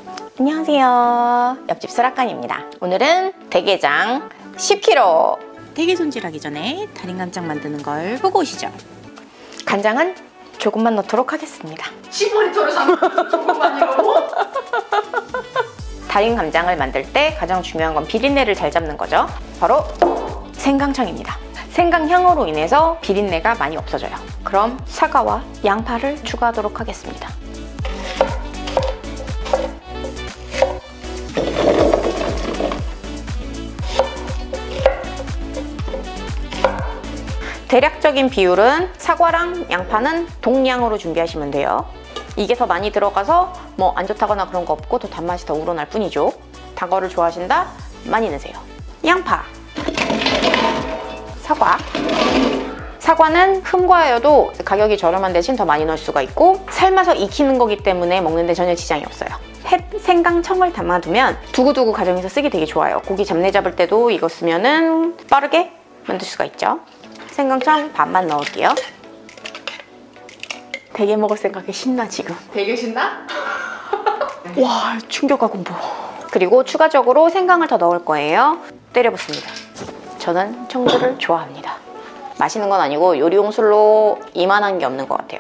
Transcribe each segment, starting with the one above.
안녕하세요. 옆집 수락관입니다. 오늘은 대게장 10kg. 대게 손질하기 전에 달인간장 만드는 걸 보고 오시죠. 간장은 조금만 넣도록 하겠습니다. 15리터를 사면 조금만이라고? 달인 간장을 만들 때 가장 중요한 건 비린내를 잘 잡는 거죠. 바로 생강청입니다. 생강향으로 인해서 비린내가 많이 없어져요. 그럼 사과와 양파를 추가하도록 하겠습니다. 대략적인 비율은 사과랑 양파는 동량으로 준비하시면 돼요. 이게 더 많이 들어가서 뭐 안 좋다거나 그런 거 없고 더 단맛이 더 우러날 뿐이죠. 단 거를 좋아하신다? 많이 넣으세요. 양파, 사과. 사과는 흠과여도 가격이 저렴한 대신 더 많이 넣을 수가 있고 삶아서 익히는 거기 때문에 먹는데 전혀 지장이 없어요. 생강청을 담아두면 두고두고 가정에서 쓰기 되게 좋아요. 고기 잡내 잡을 때도 이거 쓰면은 빠르게 만들 수가 있죠. 생강청 반만 넣을게요. 대게 먹을 생각에 신나 지금. 되게 신나? 와, 충격하고 뭐. 그리고 추가적으로 생강을 더 넣을 거예요. 때려붓습니다. 저는 청주를 좋아합니다. 마시는 건 아니고 요리용 술로 이만한 게 없는 것 같아요.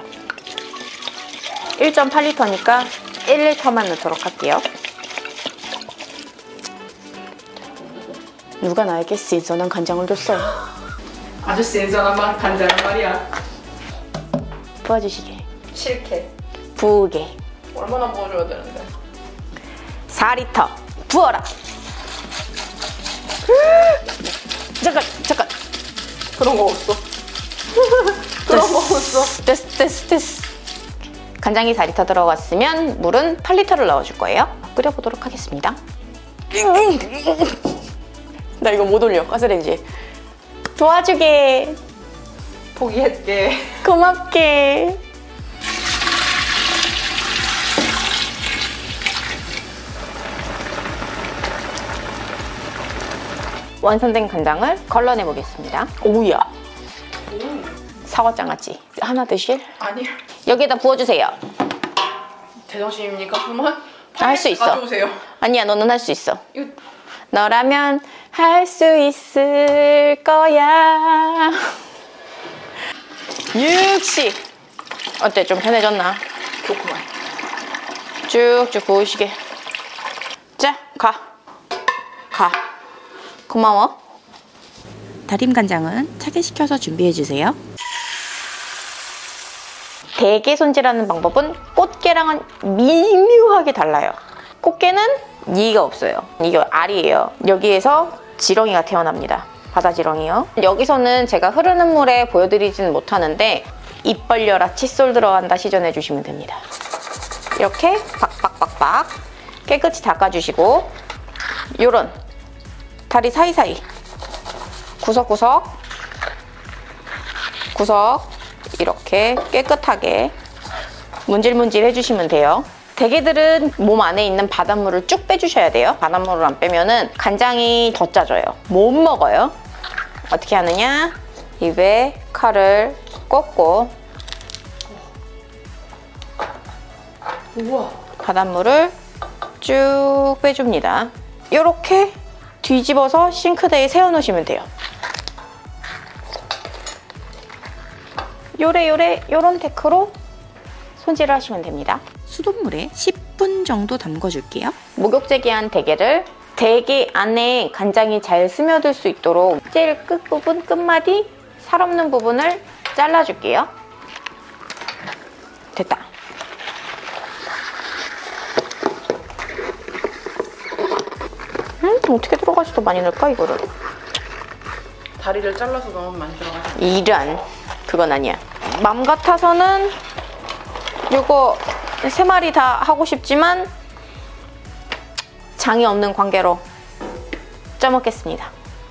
1.8리터니까 1리터만 넣도록 할게요. 누가 나에게 신선한 간장을 줬어요? 아주 신선한 맛 간장은 말이야. 부어주시게. 싫게. 부으게. 얼마나 부어줘야 되는데? 4리터 부어라. 잠깐. 그런 거 없어. 그런 거 없어. 됐어. 간장이 4리터 들어갔으면 물은 8리터를 넣어줄 거예요. 끓여보도록 하겠습니다. 나 이거 못 올려, 가스레인지에. 도와주게. 포기했게. 고맙게. 완성된 간장을 걸러내 보겠습니다. 오우야. 사과장아찌 하나 드실? 아니요. 여기에다 부어주세요. 제정신입니까, 그만? 할 수 있어. 가져오세요. 아니야, 너는 할 수 있어. 이거 너라면 할 수 있을 거야. 60. 어때? 좀 편해졌나? 좋구만. 쭉쭉 부으시게. 자, 가. 고마워. 다림간장은 차게 식혀서 준비해주세요. 대게 손질하는 방법은 꽃게랑은 미묘하게 달라요. 꽃게는 이가 없어요. 이게 알이에요. 여기에서 지렁이가 태어납니다. 바다 지렁이요. 여기서는 제가 흐르는 물에 보여드리지는 못하는데 입 벌려라 칫솔 들어간다 시전해 주시면 됩니다. 이렇게 박박박박 깨끗이 닦아주시고 요런 다리 사이사이 구석구석 이렇게 깨끗하게 문질문질 해주시면 돼요. 대게들은 몸 안에 있는 바닷물을 쭉 빼주셔야 돼요. 바닷물을 안 빼면은 간장이 더 짜져요. 못 먹어요. 어떻게 하느냐? 입에 칼을 꽂고 우와. 바닷물을 쭉 빼줍니다. 이렇게 뒤집어서 싱크대에 세워놓으시면 돼요. 요런 테크로 손질을 하시면 됩니다. 수돗물에 10분 정도 담궈줄게요. 목욕제기한 대게를 대게 안에 간장이 잘 스며들 수 있도록 제일 끝부분, 끝마디 살 없는 부분을 잘라줄게요. 됐다. 어떻게 들어가지 더 많이 넣을까 이거를? 다리를 잘라서 넣으면 많이 들어가죠. 이런, 그건 아니야. 맘 같아서는 요거 3마리 다 하고 싶지만 장이 없는 관계로 쪄먹겠습니다.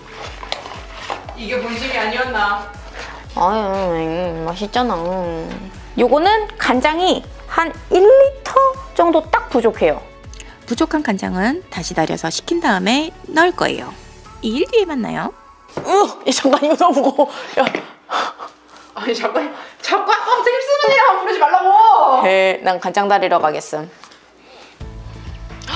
이게 본심이 아니었나? 아유, 맛있잖아. 요거는 간장이 한 1리터 정도 딱 부족해요. 부족한 간장은 다시 달여서 식힌 다음에 넣을 거예요. 2일 뒤에 만나요. 잠깐 이거 너무 무거워. 야. 아니 잠깐 아까부터 힘쓰는 일만 부르지 말라고. 난 간장 다리러 가겠음.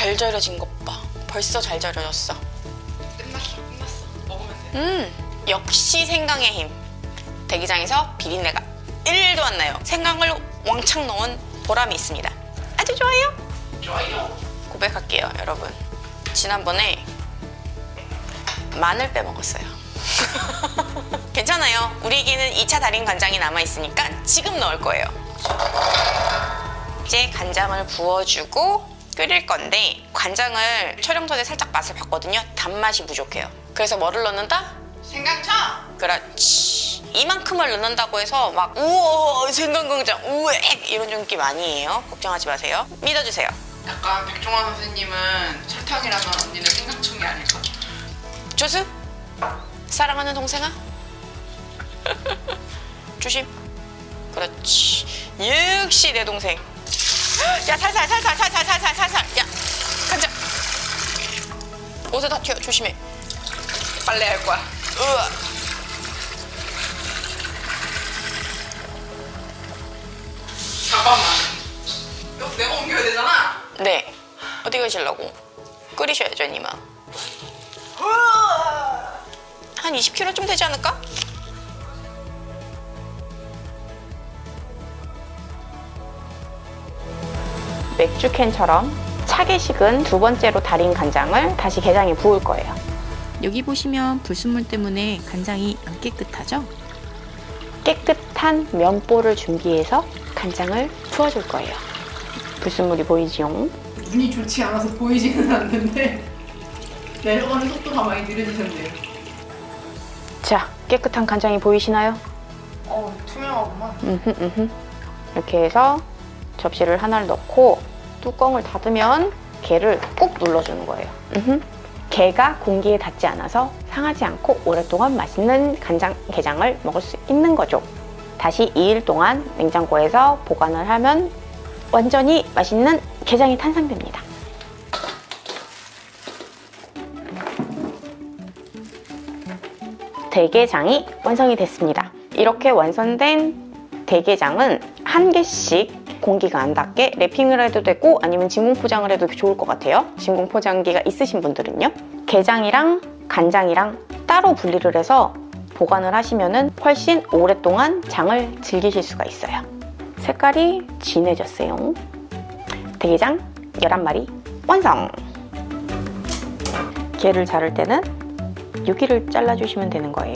잘 절여진 것 봐. 벌써 잘 절여졌어. 끝났어. 먹으면 돼. 역시 생강의 힘. 대게장에서 비린내가 1도 안 나요. 생강을 왕창 넣은 보람이 있습니다. 아주 좋아요. 좋아요. 고백할게요, 여러분. 지난번에 마늘 빼먹었어요. 괜찮아요. 우리에게는 2차 달인 간장이 남아있으니까 지금 넣을 거예요. 이제 간장을 부어주고 끓일 건데 간장을 촬영 전에 살짝 맛을 봤거든요. 단맛이 부족해요. 그래서 뭐를 넣는다? 생강청. 그렇지. 이만큼을 넣는다고 해서 막 우와 생강간장 우엑 이런 느낌 아니에요. 걱정하지 마세요. 믿어주세요. 약간 백종원 선생님은 설탕이라면 언니는 생강청이 아닐까? 조수? 사랑하는 동생아? 조심. 그렇지. 역시 내 동생. 야 살살. 야 간장. 옷에 다 튀어. 조심해. 빨래할 거야. 으아. 잠깐만. 이거 내가 옮겨야 되잖아. 네. 어디 가시려고? 끓이셔야죠, 니마. 한 20kg쯤 되지 않을까? 맥주캔처럼 차게 식은 두 번째로 달인 간장을 다시 게장에 부을 거예요. 여기 보시면 불순물 때문에 간장이 안 깨끗하죠? 깨끗한 면보를 준비해서 간장을 부어줄 거예요. 불순물이 보이지요? 눈이 좋지 않아서 보이지는 않는데 내려가는 속도가 많이 느려지셨네요. 자, 깨끗한 간장이 보이시나요? 투명하구만. 이렇게 해서 접시를 하나를 넣고 뚜껑을 닫으면 게를 꾹 눌러주는 거예요. 게가 공기에 닿지 않아서 상하지 않고 오랫동안 맛있는 게장을 먹을 수 있는 거죠. 다시 2일 동안 냉장고에서 보관을 하면 완전히 맛있는 게장이 탄생됩니다. 대게장이 완성이 됐습니다. 이렇게 완성된 대게장은 한 개씩 공기가 안 닿게 랩핑을 해도 되고 아니면 진공 포장을 해도 좋을 것 같아요. 진공 포장기가 있으신 분들은요. 게장이랑 간장이랑 따로 분리를 해서 보관을 하시면 훨씬 오랫동안 장을 즐기실 수가 있어요. 색깔이 진해졌어요. 대게장 11마리 완성! 게를 자를 때는 여기를 잘라주시면 되는 거예요.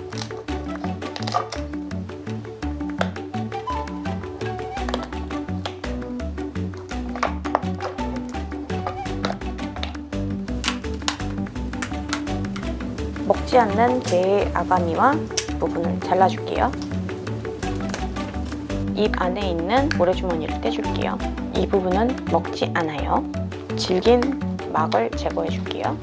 먹지 않는 게의 아가미와 부분을 잘라줄게요. 입 안에 있는 모래주머니를 떼줄게요. 이 부분은 먹지 않아요. 질긴 막을 제거해줄게요.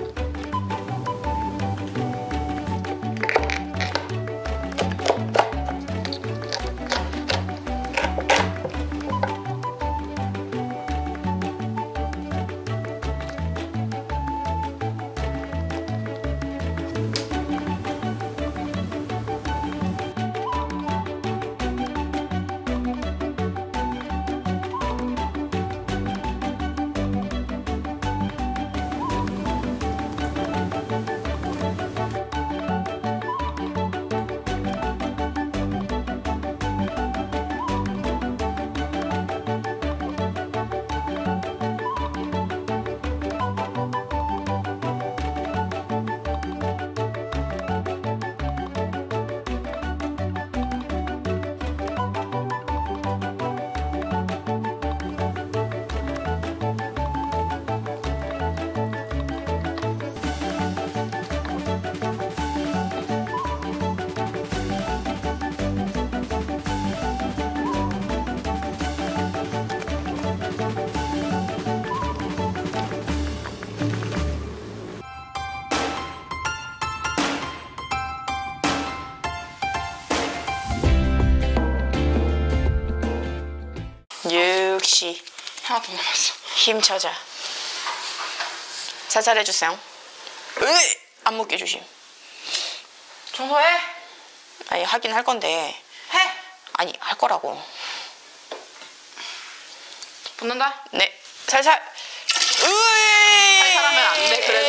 역시 하나 더 남았어. 힘차자. 살살 해주세요. 으이! 안 묻게 조심. 청소해. 아니 하긴 할 건데. 해. 아니 할 거라고. 붙는다. 네. 살살. 으이. 살살하면 안 돼, 그래도.